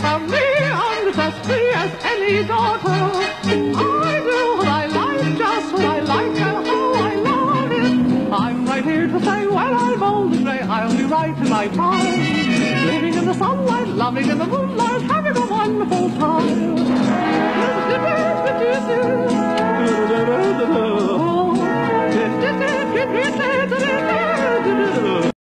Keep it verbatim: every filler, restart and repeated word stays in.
found me, I'm just as free as any daughter. I do what I like, just what I like, and how I love it. I'm right here to say, well, I'm old and grey, I'll be right in my prime. Living in the sunlight, loving in the moonlight, having a wonderful time. Oh,